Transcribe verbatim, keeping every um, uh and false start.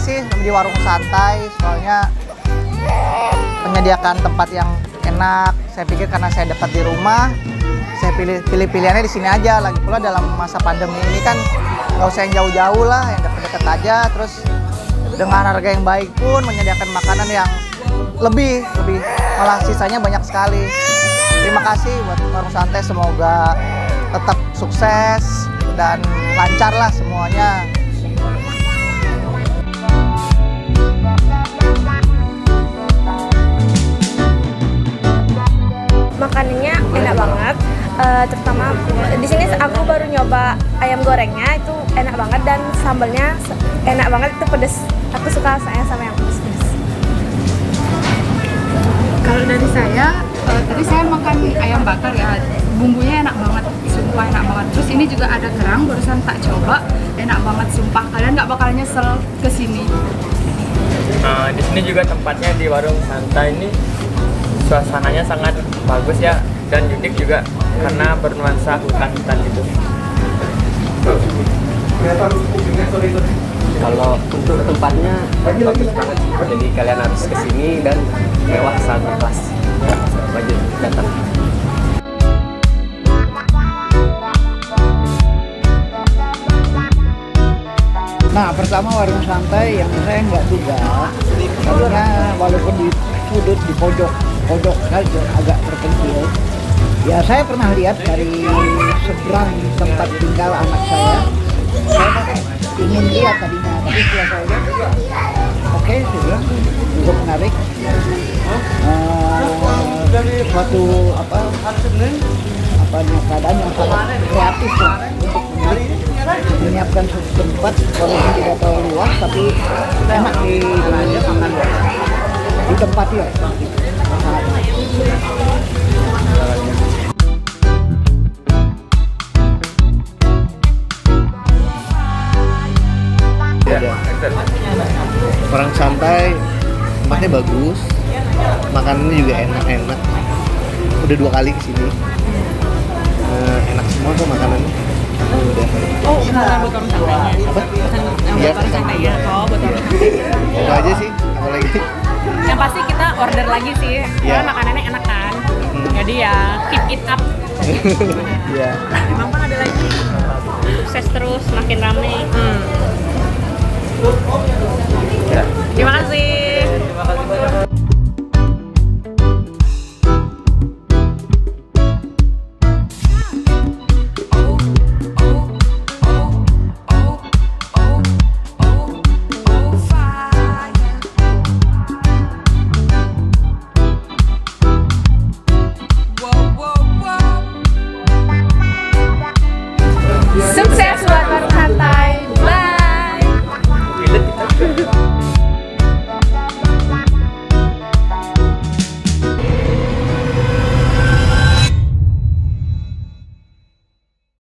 sih di warung santai, soalnya menyediakan tempat yang enak. Saya pikir karena saya dekat di rumah, saya pilih pilih pilihannya di sini aja. Lagi pula dalam masa pandemi ini kan nggak usah yang jauh-jauh lah, yang deket-deket aja. Terus dengan harga yang baik pun menyediakan makanan yang lebih lebih malah sisanya banyak sekali. Terima kasih buat warung santai, semoga tetap sukses dan lancar lah semuanya. Makanannya enak banget, uh, terutama di sini aku baru nyoba ayam gorengnya, itu enak banget dan sambalnya enak banget, itu pedes. Aku suka saya sama yang pedes-pedes. Kalau dari saya, uh, tadi saya makan ayam bakar ya, bumbunya enak banget, sumpah enak banget. Terus ini juga ada kerang, barusan tak coba, enak banget sumpah. Kalian nggak bakal nyesel kesini. Nah, di sini juga tempatnya di warung santai ini suasananya sangat bagus ya, dan unik juga karena bernuansa hutan-hutan gitu. Kalau untuk tempatnya bagus banget, jadi kalian harus kesini dan mewah satu kelas wajib datang. Nah, pertama warung santai yang saya nggak duga, karena walaupun di sudut di pojok pojok saja agak terpencil. Ya saya pernah lihat dari seberang tempat tinggal anak saya. Saya ingin lihat tadinya, tapi setelah saya lihat, oke, okay, sudah cukup menarik. Uh, suatu apa apa keadaan yang sangat kreatif lah untuk menyiapkan suatu tempat walaupun tidak terlalu luas, tapi enak di di tempat ya. Ya. Orang santai, tempatnya bagus, makanannya juga enak-enak. Udah dua kali kesini, uh, enak semua kok makanannya. Udah. Oh, beneran buat orang santainya? Apa? Yang Iya, buat orang santainya? Oh, buat orang itu aja sih, apalagi. Yang pasti kita order lagi sih, karena Yeah. makanannya enak kan. Hmm. Jadi ya keep it up. Iya. Emang kan ada lagi. Sukses terus, makin rame. Hmm. Ya. Terima kasih.